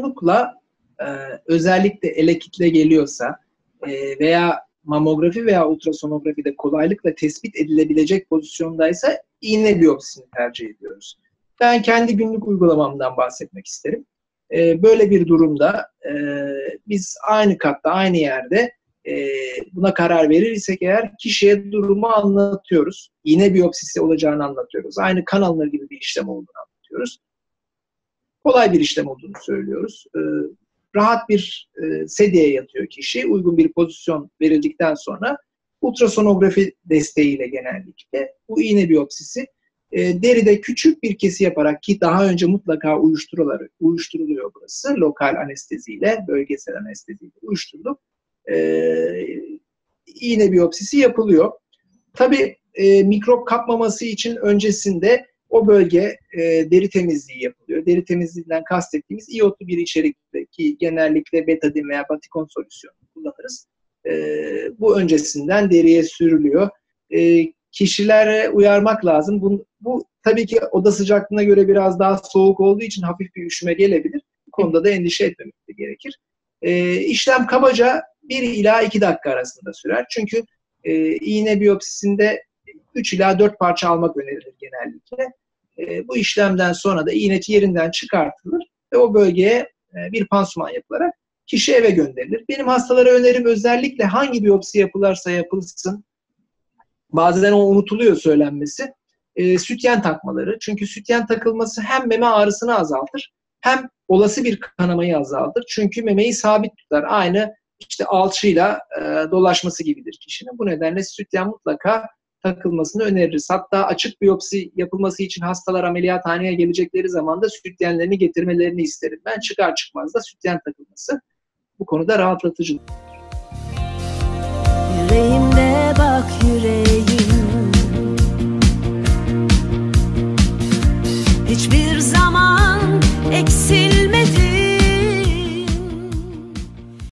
çoğunlukla özellikle ele kitle geliyorsa veya mamografi veya ultrasonografide kolaylıkla tespit edilebilecek pozisyondaysa iğne biyopsisini tercih ediyoruz. Ben kendi günlük uygulamamdan bahsetmek isterim. Böyle bir durumda biz aynı katta, aynı yerde buna karar verirsek eğer kişiye durumu anlatıyoruz. İğne biyopsisi olacağını anlatıyoruz. Aynı kan alınır gibi bir işlem olduğunu anlatıyoruz. Kolay bir işlem olduğunu söylüyoruz. Rahat bir sedyeye yatıyor kişi. Uygun bir pozisyon verildikten sonra ultrasonografi desteğiyle genellikle bu iğne biyopsisi deride küçük bir kesi yaparak, ki daha önce mutlaka uyuşturuluyor burası. Lokal anesteziyle, bölgesel anesteziyle uyuşturulup iğne biyopsisi yapılıyor. Tabii mikrop kapmaması için öncesinde o bölge deri temizliği yapılıyor. Deri temizliğinden kastettiğimiz iyotlu bir içerikte, ki genellikle betadin veya batikon solüsyonu kullanırız. Bu öncesinden deriye sürülüyor. Kişilere uyarmak lazım. Bu tabii ki oda sıcaklığına göre biraz daha soğuk olduğu için hafif bir üşüme gelebilir. Bu konuda da endişe etmemek gerekir. İşlem kabaca 1 ila 2 dakika arasında sürer. Çünkü iğne biyopsisinde 3 ila 4 parça almak önerilir genellikle. Bu işlemden sonra da iğne yerinden çıkartılır ve o bölgeye bir pansuman yapılarak kişi eve gönderilir. Benim hastalara önerim özellikle hangi biyopsi yapılırsa yapılsın, bazen o unutuluyor söylenmesi, sütyen takmaları. Çünkü sütyen takılması hem meme ağrısını azaltır hem olası bir kanamayı azaltır. Çünkü memeyi sabit tutar. Aynı işte alçıyla dolaşması gibidir kişinin. Bu nedenle sütyen mutlaka takılmasını öneririz. Hatta açık biyopsi yapılması için hastalar ameliyathaneye gelecekleri zaman da sütyenlerini getirmelerini isterim. Ben çıkar çıkmaz da sütyen takılması bu konuda rahatlatıcı. Yüreğimde bak yüreğimde.